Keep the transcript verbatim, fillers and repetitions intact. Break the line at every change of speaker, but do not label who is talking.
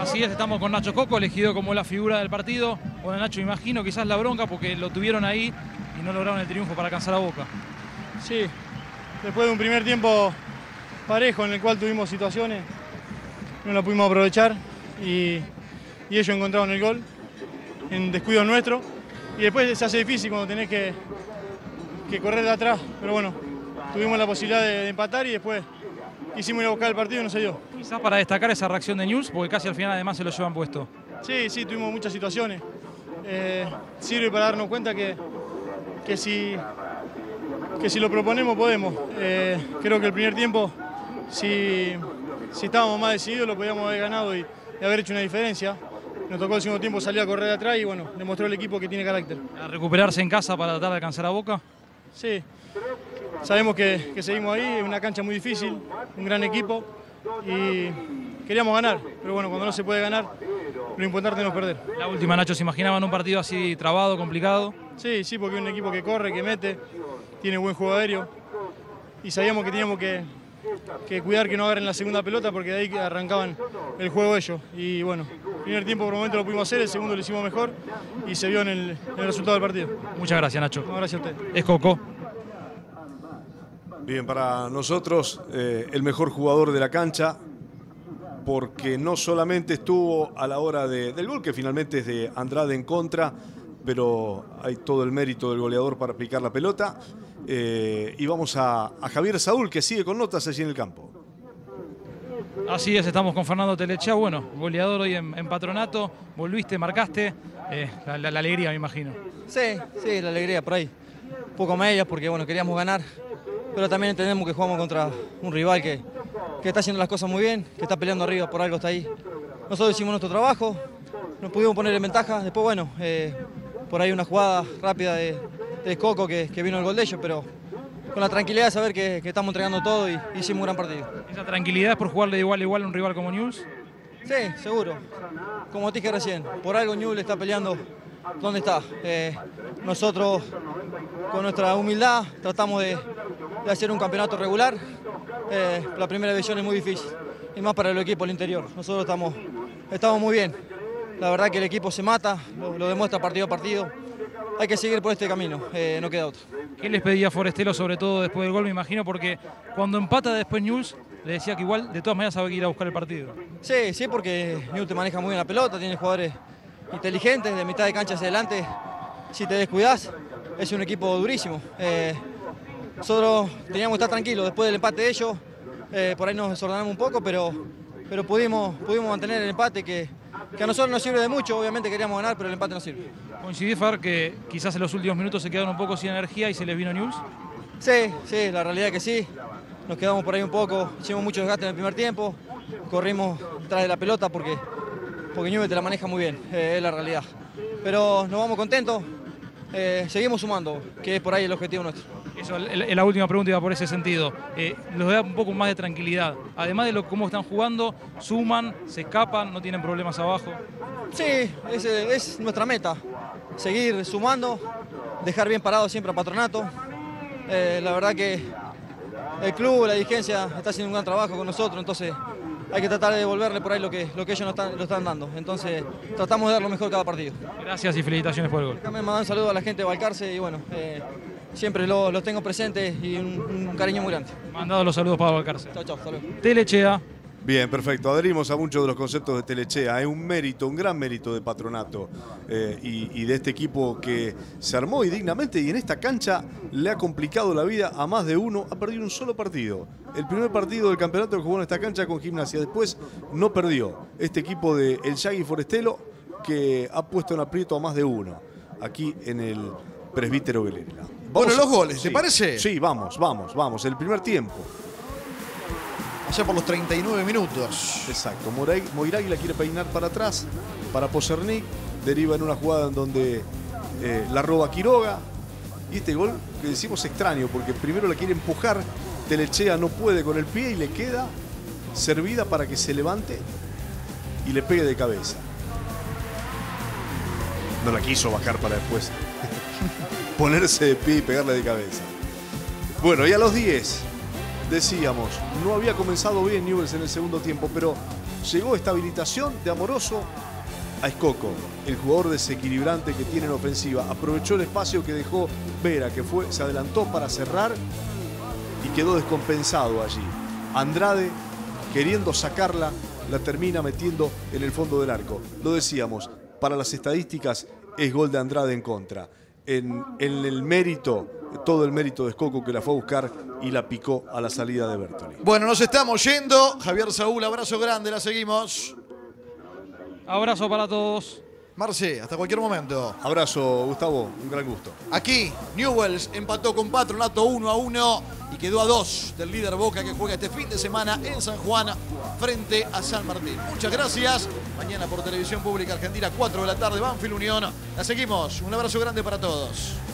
Así es, estamos con Nacho Coco, elegido como la figura del partido. Bueno, Nacho, imagino quizás la bronca porque lo tuvieron ahí y no lograron el triunfo para alcanzar a Boca.
Sí, después de un primer tiempo parejo en el cual tuvimos situaciones, no la pudimos aprovechar y, y ellos encontraron el gol en descuido nuestro. Y después se hace difícil cuando tenés que, que correr de atrás, pero bueno, tuvimos la posibilidad de, de empatar y después quisimos ir a buscar el partido y no se dio.
Quizás para destacar esa reacción de Newell's, porque casi al final además se lo llevan puesto.
Sí, sí, tuvimos muchas situaciones. Eh, sirve para darnos cuenta que, que, si, que si lo proponemos podemos. Eh, creo que el primer tiempo, si, si estábamos más decididos, lo podíamos haber ganado y, y haber hecho una diferencia. Nos tocó el segundo tiempo salir a correr de atrás y bueno, demostró el equipo que tiene carácter.
¿A recuperarse en casa para tratar de alcanzar a Boca?
Sí, sabemos que, que seguimos ahí, es una cancha muy difícil, un gran equipo y queríamos ganar, pero bueno, cuando no se puede ganar, lo importante es no perder.
La última, Nacho, ¿se imaginaban un partido así trabado, complicado?
Sí, sí, porque es un equipo que corre, que mete, tiene buen juego aéreo y sabíamos que teníamos que, que cuidar que no agarren la segunda pelota porque de ahí arrancaban el juego ellos. Y bueno, el primer tiempo por el momento lo pudimos hacer, el segundo lo hicimos mejor y se vio en el, en el resultado del partido.
Muchas gracias, Nacho.
No, gracias a usted.
Es Coco.
Bien, para nosotros eh, el mejor jugador de la cancha, porque no solamente estuvo a la hora de, del gol, que finalmente es de Andrade en contra, pero hay todo el mérito del goleador para picar la pelota. Eh, y vamos a, a Javier Saúl, que sigue con notas allí en el campo.
Así es, estamos con Fernando Telechea, bueno, goleador hoy en, en Patronato, volviste, marcaste, eh, la, la, la alegría me imagino.
Sí, sí, la alegría por ahí. Un poco medias porque bueno, queríamos ganar, pero también entendemos que jugamos contra un rival que, que está haciendo las cosas muy bien, que está peleando arriba, por algo está ahí. Nosotros hicimos nuestro trabajo, nos pudimos poner en ventaja, después bueno, eh, por ahí una jugada rápida de, de Coco que, que vino el gol de ellos, pero con la tranquilidad de saber que, que estamos entregando todo y hicimos un gran partido.
¿Esa tranquilidad es por jugarle de igual a igual a un rival como Newell's?
Sí, seguro. Como te dije recién, por algo Newell's está peleando donde está. Eh, nosotros, con nuestra humildad, tratamos de, de hacer un campeonato regular. Eh, la primera división es muy difícil, y más para el equipo del interior. Nosotros estamos, estamos muy bien. La verdad que el equipo se mata, lo, lo demuestra partido a partido. Hay que seguir por este camino, eh, no queda otro.
¿Qué les pedía Forestelo, sobre todo después del gol, me imagino? Porque cuando empata después Newell's, le decía que igual de todas maneras sabe que ir a buscar el partido.
Sí, sí, porque Newell's te maneja muy bien la pelota, tiene jugadores inteligentes, de mitad de cancha hacia adelante. Si te descuidas, es un equipo durísimo. Eh, nosotros teníamos que estar tranquilos después del empate de ellos. Eh, por ahí nos desordenamos un poco, pero, pero pudimos, pudimos mantener el empate que, que a nosotros nos sirve de mucho. Obviamente queríamos ganar, pero el empate nos sirve.
¿Coincidís, Fer, que quizás en los últimos minutos se quedaron un poco sin energía y se les vino Newell's?
Sí, sí, la realidad es que sí. Nos quedamos por ahí un poco, hicimos mucho desgaste en el primer tiempo, corrimos detrás de la pelota porque, porque Newell's te la maneja muy bien, eh, es la realidad. Pero nos vamos contentos, eh, seguimos sumando, que es por ahí el objetivo nuestro.
Eso, la última pregunta iba por ese sentido. Eh, los da un poco más de tranquilidad. Además de lo, cómo están jugando, suman, se escapan, no tienen problemas abajo.
Sí, es, es nuestra meta. Seguir sumando, dejar bien parado siempre a Patronato. Eh, la verdad que el club, la dirigencia, está haciendo un gran trabajo con nosotros, entonces hay que tratar de devolverle por ahí lo que, lo que ellos nos están, lo están dando. Entonces tratamos de dar lo mejor cada partido.
Gracias y felicitaciones por el gol.
También mandar un saludo a la gente de Balcarce y bueno, eh, siempre los lo tengo presentes y un, un cariño muy grande.
Mandado los saludos para Balcarce.
Chao, chao, saludos.
Telechea.
Bien, perfecto. Adherimos a muchos de los conceptos de Telechea. Es un mérito, un gran mérito de Patronato eh, y, y de este equipo que se armó y dignamente y en esta cancha le ha complicado la vida a más de uno. Ha perdido un solo partido. El primer partido del campeonato que jugó en esta cancha con Gimnasia. Después no perdió. Este equipo de El Yagui Forestelo que ha puesto en aprieto a más de uno aquí en el Presbítero Belerela.
Bueno, los
a...
goles,
sí,
¿te parece?
Sí, vamos, vamos, vamos. El primer tiempo.
Allá por los treinta y nueve minutos.
Exacto. Moiragui la quiere peinar para atrás, para Posernik. Deriva en una jugada en donde eh, la roba Quiroga. Y este gol que decimos extraño, porque primero la quiere empujar. Telechea no puede con el pie y le queda servida para que se levante y le pegue de cabeza. No la quiso bajar para después ponerse de pie y pegarle de cabeza. Bueno, y a los diez... decíamos, no había comenzado bien Newell's en el segundo tiempo, pero llegó esta habilitación de Amoroso a Escoco, el jugador desequilibrante que tiene en ofensiva. Aprovechó el espacio que dejó Vera, que fue, se adelantó para cerrar y quedó descompensado allí. Andrade, queriendo sacarla, la termina metiendo en el fondo del arco. Lo decíamos, para las estadísticas es gol de Andrade en contra. En, en el mérito, todo el mérito de Escoco, que la fue a buscar y la picó a la salida de Bertoli.
Bueno, nos estamos yendo. Javier Saúl, abrazo grande, la seguimos.
Abrazo para todos.
Marce, hasta cualquier momento.
Abrazo, Gustavo, un gran gusto.
Aquí, Newell's empató con Patronato uno a uno y quedó a dos del líder Boca, que juega este fin de semana en San Juan frente a San Martín. Muchas gracias. Mañana por Televisión Pública Argentina, cuatro de la tarde, Banfield Unión. La seguimos. Un abrazo grande para todos.